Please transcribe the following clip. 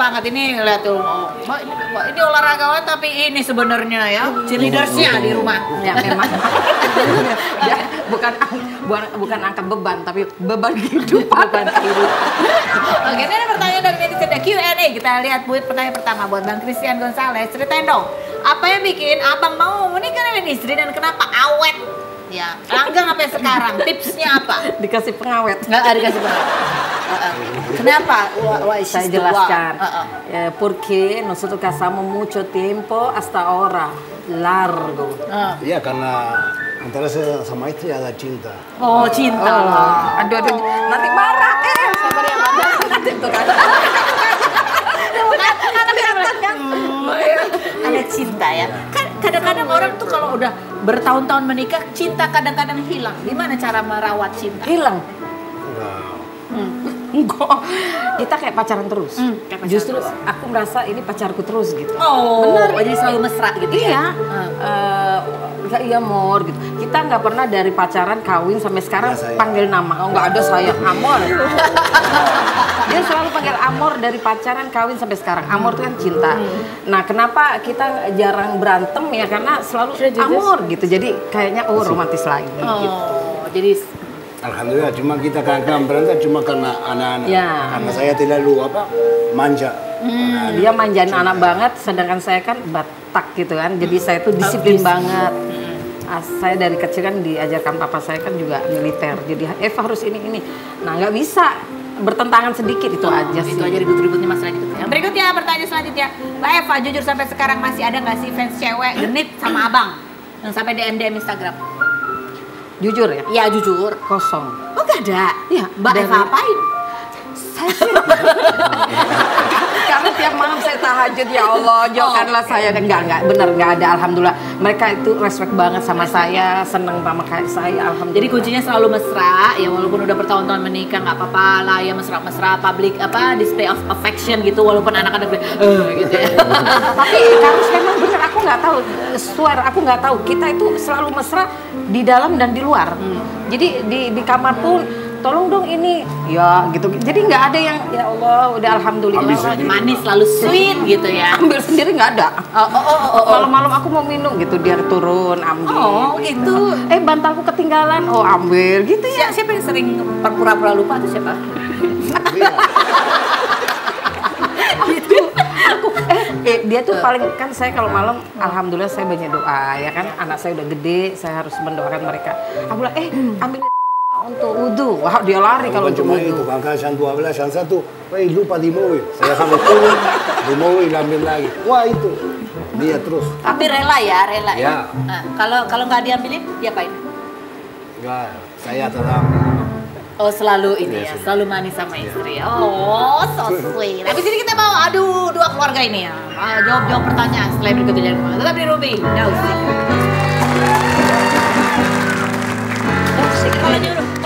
semangat ini lihat tuh. Oh, ini olahragawan tapi ini sebenarnya ya cheerleadersnya di rumah. Ya memang. Ya, bukan angkat beban tapi beban kehidupan. Oke, ini ada pertanyaan dari netizen Q&A. Kita lihat buat pertanyaan pertama buat Bang Christian Gonzalez. Ceritain dong, apa yang bikin abang mau menikah dengan istri dan kenapa awet? Ya, langgeng sampai sekarang. Tipsnya apa? Dikasih pengawet. Nggak dikasih pengawet. Kenapa? Saya jelaskan. Porque nosotros casamos mucho tiempo hasta ahora. Largo. Iya, karena antara saya sama istri ada cinta. Oh, cinta. Aduh, nanti marah. Sabar ya, nanti itu kan. Ada cinta ya. Kan kadang-kadang orang tuh kalau udah bertahun-tahun menikah, cinta kadang-kadang hilang. Gimana cara merawat cinta? Hilang. Enggak. Kita kayak pacaran terus. Justru aku merasa ini pacarku terus gitu. Oh, benar. Jadi selalu mesra gitu ya? Iya. Iya amor gitu. Kita nggak pernah dari pacaran kawin sampai sekarang panggil nama. Oh nggak ada saya amor. Dia selalu panggil amor dari pacaran kawin sampai sekarang. Amor itu kan cinta. Nah kenapa kita jarang berantem ya karena selalu amor gitu. Jadi kayaknya romantis lagi. Gitu. Jadi Alhamdulillah, cuma kita kadang-kadang berantem cuma karena anak-anak. Ya. Karena saya terlalu manja. Dia manjain anak banget, sedangkan saya kan Batak gitu kan. Jadi saya tuh disiplin banget. Saya dari kecil kan diajarkan papa saya kan juga militer. Jadi Eva harus ini. Nah nggak bisa bertentangan sedikit itu aja sih. Itu aja ribut-ributnya masalah gitu. Yang berikutnya pertanyaan selanjutnya, Mbak Eva jujur sampai sekarang masih ada nggak sih fans cewek genit sama abang yang sampai DM Instagram? Jujur ya? Iya jujur. Kosong. Oh gak ada? Iya. Mbak Eva apain? Saya sih. Karena tiap malam saya tahajud, ya Allah jauhkanlah saya. Enggak bener nggak ada. Alhamdulillah mereka itu respect banget sama saya, seneng sama kayak saya. Alhamdulillah. Jadi kuncinya selalu mesra ya, walaupun udah bertahun-tahun menikah nggak apa-apa lah ya, mesra-mesra public display of affection gitu, walaupun anak-anak gitu ya. Tapi harus memang bener, aku nggak tahu, swear aku nggak tahu, kita itu selalu mesra di dalam dan di luar. Jadi di kamar pun tolong dong ini ya gitu. Jadi nggak ada yang ya Allah udah alhamdulillah manis selalu sweet gitu ya. Ambil sendiri nggak ada. Malam-malam aku mau minum gitu dia turun ambil. Oh gitu. Bantalku ketinggalan, oh ambil gitu ya. Siapa yang sering pura-pura lupa tuh siapa? Gitu. Aku dia tuh paling kan saya kalau malam alhamdulillah saya banyak doa ya kan, anak saya udah gede, saya harus mendoakan mereka. Aku bilang ambil untuk wudhu. Wah dia lari kalau untuk wudhu. Itu kan jam 12, jam 1, lupa di mobil. Saya harus turun di mobil ambil lagi. Wah itu dia terus. Tapi rela ya. Ya. Kalau nggak diambilin diapain? Enggak, saya tetap. Oh selalu ini ya, selalu manis sama istri. Oh so sweet. Habis ini kita mau adu dua keluarga ini ya. Jawab pertanyaan setelah berikut ini. Tetap di Ruby. No secret.